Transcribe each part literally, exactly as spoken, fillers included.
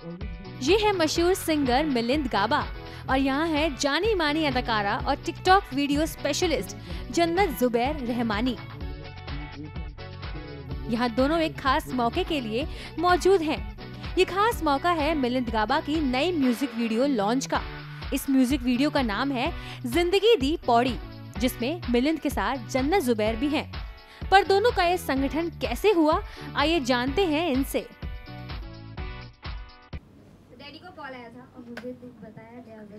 ये है मशहूर सिंगर मिलिंद गाबा और यहाँ है जानी मानी अदाकारा और टिकटॉक वीडियो स्पेशलिस्ट जन्नत जुबैर रहमानी। यहाँ दोनों एक खास मौके के लिए मौजूद हैं। ये खास मौका है मिलिंद गाबा की नई म्यूजिक वीडियो लॉन्च का। इस म्यूजिक वीडियो का नाम है जिंदगी दी पौड़ी, जिसमें मिलिंद के साथ जन्नत जुबैर भी हैं। पर दोनों का ये संगठन कैसे हुआ, आइए जानते हैं इनसे। डैडी को कॉल आया था और मुझे तो बताया गया कि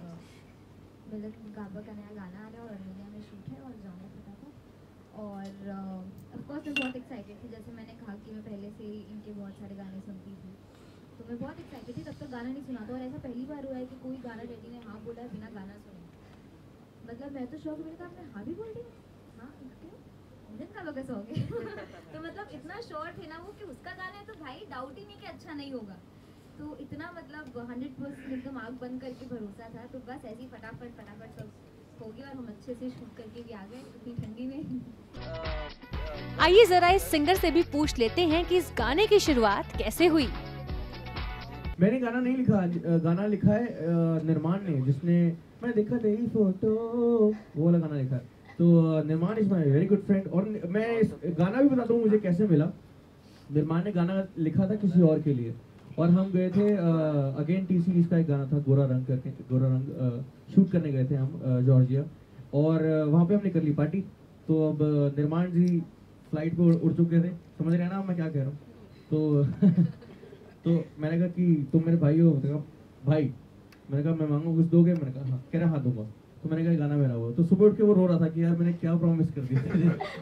मिलिंद गाबा का नया गाना आ रहा है और इंडिया में शूट है और जाना पड़ा था। और ऑफ कोर्स मैं बहुत एक्साइटेड थी। जैसे मैंने कहा कि मैं पहले से ही इनके बहुत सारे गाने सुनती थी, तो मैं बहुत एक्साइटेड थी। तब तक गाना नहीं सुना था और ऐसा पहली बार हुआ है कि कोई गाना डैडी ने हाँ बोला है बिना गाना सुने। मतलब मैं तो शौक, मैंने कहा आपने हाँ भी बोल दिया, हाँ मिलिंद गाबा का सॉन्ग है। तो मतलब इतना श्योर थे ना वो कि उसका गाना है, तो भाई डाउट ही नहीं कि अच्छा नहीं होगा। तो इतना मतलब हंड्रेड परसेंट एकदम आग बंद करके भरोसा था। तो बस ऐसे ही फटाफट फटाफट सब हो गया और हम अच्छे से शूट करके भी आ गए इतनी ठंडी में। आइए जरा इस सिंगर से भी पूछ लेते हैं कि इस गाने की शुरुआत कैसे हुई। मैंने गाना नहीं लिखा, गाना लिखा है निर्माण ने, जिसने मैं देखा तेरी फोटो वो वाला गाना लिखा है। तो Nirman is my very good friend. और मैं इस गाना भी बताता हूँ मुझे कैसे मिला। निर्माण ने गाना लिखा था किसी और के लिए और हम गए थे अगेन टी सीरीज का एक गाना था गोरा रंग करके, गोरा रंग शूट करने गए थे हम जॉर्जिया और वहाँ पे हमने कर ली पार्टी। तो अब निर्माण जी फ्लाइट पे उड़ चुके थे, समझ रहे हैं ना मैं क्या कह रहा हूँ। तो तो मैंने कहा कि तुम मेरे भाई हो, मैंने कहा भाई, मैंने कहा मैं मांगू कुछ दोगे, मैंने कहा हाँ, कह रहा हाँ दूंगा। तो मैंने कहा गाना मेरा हुआ। तो सुबह उठ के वो रो रहा था कि यार मैंने क्या प्रॉमिस कर दिया।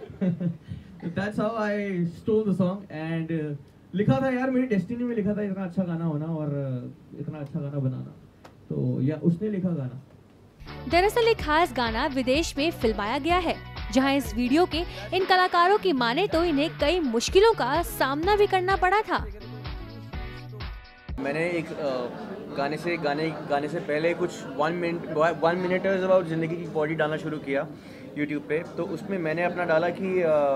That's how I stole the song and uh, लिखा था यार, मेरी डेस्टिनी में लिखा था इतना अच्छा गाना होना और इतना अच्छा गाना बनाना। तो या उसने लिखा गाना। दरअसल एक खास गाना विदेश में फिल्माया गया है, जहां इस वीडियो के इन कलाकारों की माने तो इन्हें कई मुश्किलों का सामना भी करना पड़ा था। मैंने एक गाने से गाने गाने से पहले कुछ one minute one minute about ज़िंदगी की पौड़ी डालना शुरू किया यूट्यूब पे। तो उसमें मैंने अपना डाला कि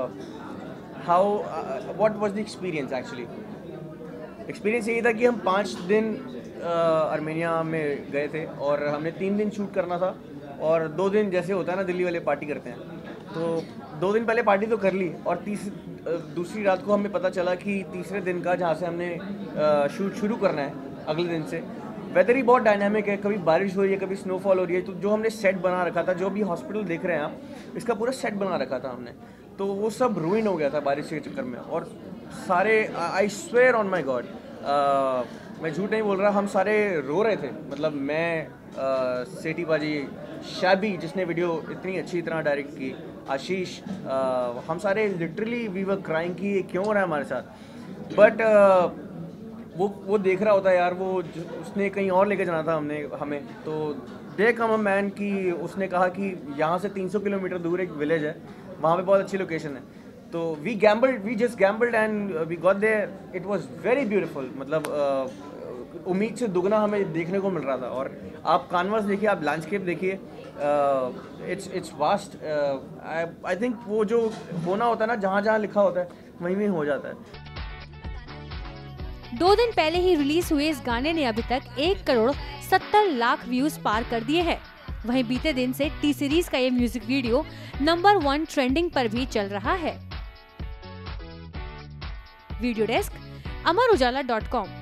how what was the experience. Actually experience यही था कि हम पाँच दिन आर्मेनिया में गए थे और हमने तीन दिन शूट करना था और दो दिन जैसे होता है ना दिल्ली वाले पार्टी करते हैं, तो दो दिन पहले पार्टी तो कर ली और तीस दूसरी रात को हमें पता चला कि तीसरे दिन का जहाँ से हमने शूट शुरू करना है अगले दिन से, वेदर ही बहुत डायनामिक है। कभी बारिश हो रही है, कभी स्नोफॉल हो रही है। तो जो हमने सेट बना रखा था, जो भी हॉस्पिटल देख रहे हैं आप, इसका पूरा सेट बना रखा था हमने, तो वो सब रूइन हो गया था बारिश के चक्कर में। और सारे I swear on my God, मैं झूठ नहीं बोल रहा, हम सारे रो रहे थे। मतलब मैं, सेठी बाजी, शाबी जिसने वीडियो इतनी अच्छी तरह डायरेक्ट की, आशीष, uh, हम सारे लिटरली वी वर क्राइंग कि ये क्यों हो रहा है हमारे साथ। बट uh, वो वो देख रहा होता है यार, वो उसने कहीं और लेके जाना था हमने हमें। तो देख हम मैन की उसने कहा कि यहाँ से तीन सौ किलोमीटर दूर एक विलेज है, वहाँ पे बहुत अच्छी लोकेशन है। तो we gambled, we just gambled and we got there. It was very beautiful. मतलब uh, उम्मीद से दुगना हमें देखने को मिल रहा था। और आप कानवास देखिए, आप लैंडस्केप देखिए, it's it's vast. I think वो जो होना होता है ना, जहाँ जहाँ लिखा होता है वहीं में हो जाता है। दो दिन पहले ही रिलीज हुए इस गाने ने अभी तक एक करोड़ सत्तर लाख व्यूज पार कर दिए हैं। वहीं बीते दिन से टी सीरीज का ये music video number one trending पर भी चल रहा है। Video desk Amar Ujala dot com.